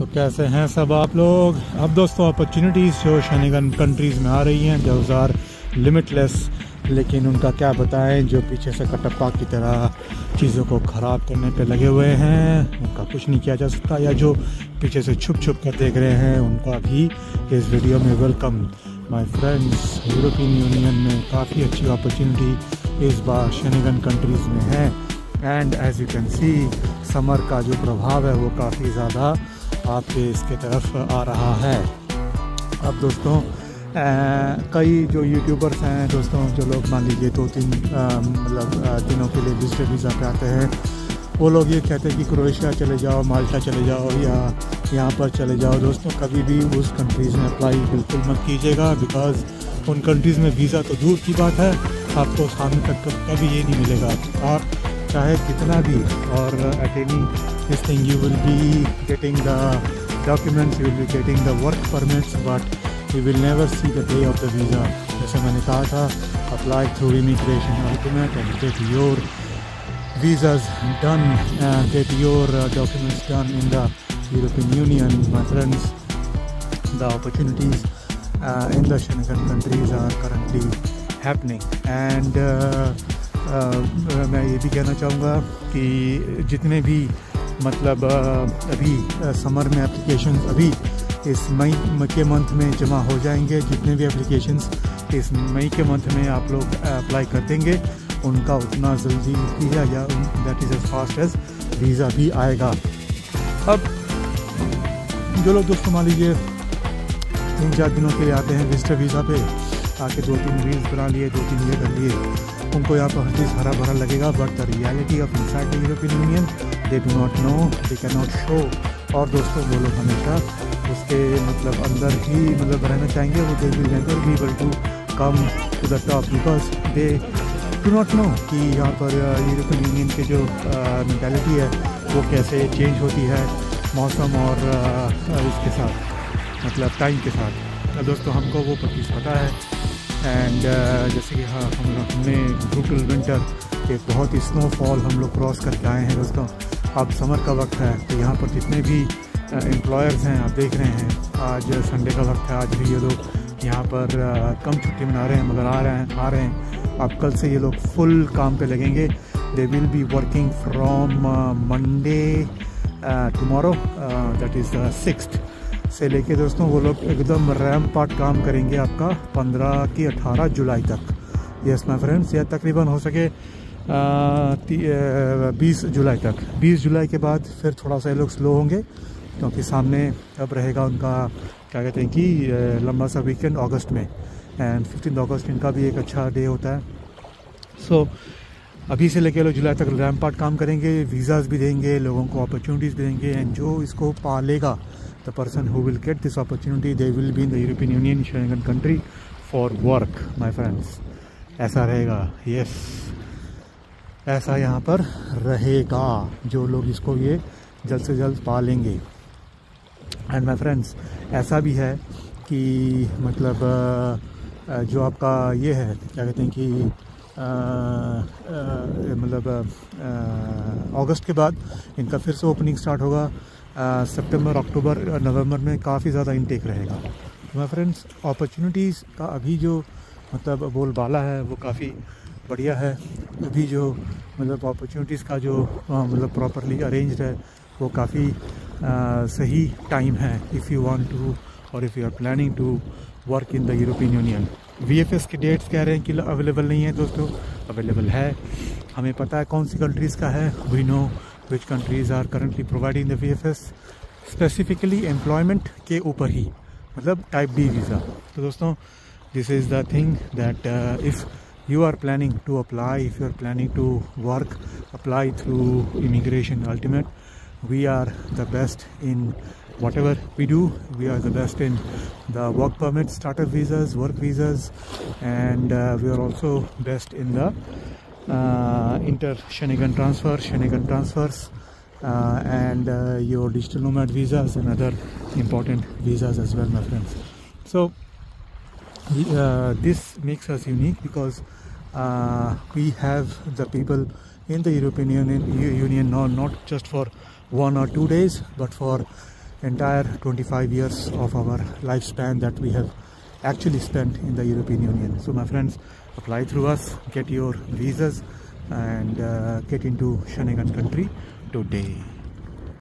तो कैसे हैं सब आप लोग। अब दोस्तों अपॉर्चुनिटीज़ जो शेंगन कंट्रीज़ में आ रही हैं जो आर लिमिटलेस, लेकिन उनका क्या बताएं, जो पीछे से कटप्पा की तरह चीज़ों को ख़राब करने पे लगे हुए हैं उनका कुछ नहीं किया जा सकता, या जो पीछे से छुप छुप कर देख रहे हैं उनका भी इस वीडियो में welcome my friends. European Union में काफ़ी अच्छी अपॉर्चुनिटी इस बार शेंगन कंट्रीज़ में है, and as you can see summer का जो प्रभाव है वो काफ़ी ज़्यादा आपके इसके तरफ आ रहा है। अब दोस्तों कई जो यूट्यूबर्स हैं दोस्तों, जो लोग मान लीजिए 2-3 दिनों के लिए विजिटर वीज़ा पे आते हैं, वो लोग ये कहते हैं कि क्रोएशिया चले जाओ, माल्टा चले जाओ या यहाँ पर चले जाओ। दोस्तों कभी भी उस कंट्रीज़ में अप्लाई बिल्कुल मत कीजिएगा, बिकॉज़ उन कंट्रीज़ में वीज़ा तो दूर की बात है, आपको सामने तक कभी ये नहीं मिलेगा। आप चाहे कितना भी और attending this thing, you will be getting the documents, you will be getting the work permits, but you will never see the day of the visa. जैसे मैंने कहा था, apply through immigration ultimate and get your visas done, get your documents done in the European Union. My friends, the opportunities in the Schengen countries are currently happening, and मैं ये भी कहना चाहूँगा कि जितने भी मतलब अभी समर में एप्लीकेशंस अभी इस मई के मंथ में जमा हो जाएंगे। जितने भी एप्लीकेशंस इस मई के मंथ में आप लोग अप्लाई कर देंगे उनका उतना जल्दी वीज़ा या that is as fast as visa भी आएगा। अब जो लोग दोस्तों मान लीजिए 3-4 दिनों के लिए आते हैं विजिटर वीज़ा पे, आके 2-3 रील्स बना लिए, 2-3 ये कर लिए, उनको यहाँ पर हर चीज़ हरा भरा लगेगा, but the reality of inside the European Union they do not know, they can not show. और दोस्तों वो लोग हमेशा उसके मतलब अंदर ही मतलब रहना चाहेंगे, वो they will never be able to come to the top, because they do not know कि यहाँ पर यूरोपियन यूनियन के जो मेंटालिटी है वो कैसे चेंज होती है मौसम और इसके साथ मतलब टाइम के साथ। तो दोस्तों हमको वो चीज़ पता है, एंड जैसे कि हाँ हमने ब्रूटल विंटर एक बहुत ही स्नोफॉल हम लोग क्रॉस करके आए हैं दोस्तों। अब समर का वक्त है, तो यहाँ पर जितने भी एम्प्लॉयर्स हैं आप देख रहे हैं, आज संडे का वक्त है, आज भी ये लोग यहाँ पर कम छुट्टी मना रहे हैं, मगर आ रहे हैं। अब कल से ये लोग फुल काम पे लगेंगे। They will be working from Monday tomorrow, that is the 6th से लेके दोस्तों वो लोग एकदम रैम्पार्ट काम करेंगे आपका 15 की 18 जुलाई तक। यस माय फ्रेंड्स, या तकरीबन हो सके 20 जुलाई तक। 20 जुलाई के बाद फिर थोड़ा सा ये लोग स्लो होंगे, क्योंकि सामने अब रहेगा उनका क्या कहते हैं कि लंबा सा वीकेंड अगस्त में, एंड 15 अगस्त इनका भी एक अच्छा डे होता है। सो अभी से लेके लोग जुलाई तक रैम्पार्ट काम करेंगे, वीज़ाज़ भी देंगे, लोगों को अपॉर्चुनिटीज़ भी देंगे, एंड जो इसको पालेगा the person who will get this opportunity they will be in the European Union Schengen country for work my friends. ऐसा रहेगा, यस ऐसा यहाँ पर रहेगा, जो लोग इसको ये जल्द से जल्द पालेंगे। एंड माय फ्रेंड्स ऐसा भी है कि मतलब जो आपका ये है क्या कहते हैं कि मतलब अगस्त के बाद इनका फिर से ओपनिंग स्टार्ट होगा। सितंबर, अक्टूबर, नवंबर में काफ़ी ज़्यादा इनटेक रहेगा। तो माय फ्रेंड्स अपॉर्चुनिटीज़ का अभी जो मतलब बोलबाला है वो काफ़ी बढ़िया है। अभी जो मतलब अपॉर्चुनिटीज़ का जो मतलब प्रॉपरली अरेंज्ड है वो काफ़ी सही टाइम है इफ़ यू वांट टू और if you are planning to work in the European Union. VFS के डेट्स कह रहे हैं कि अवेलेबल नहीं है दोस्तों, अवेलेबल है, हमें पता है कौन सी कंट्रीज़ का है। We know which countries are currently providing the VFS, specifically employment के ऊपर ही, मतलब टाइप B वीज़ा। तो दोस्तों this is the thing that if you are planning to apply, if you are planning to work, apply through immigration ultimate. We are the best in whatever we do. We are the best in the work permit, starter visas, work visas, and we are also best in the inter-Schengen transfers, and your digital nomad visas and other important visas as well, my friends. So this makes us unique because we have the people in the European Union not just for 1 or 2 days, but for entire 25 years of our lifespan that we have actually spent in the European Union. So my friends, apply through us, get your visas and get into Schengen country today.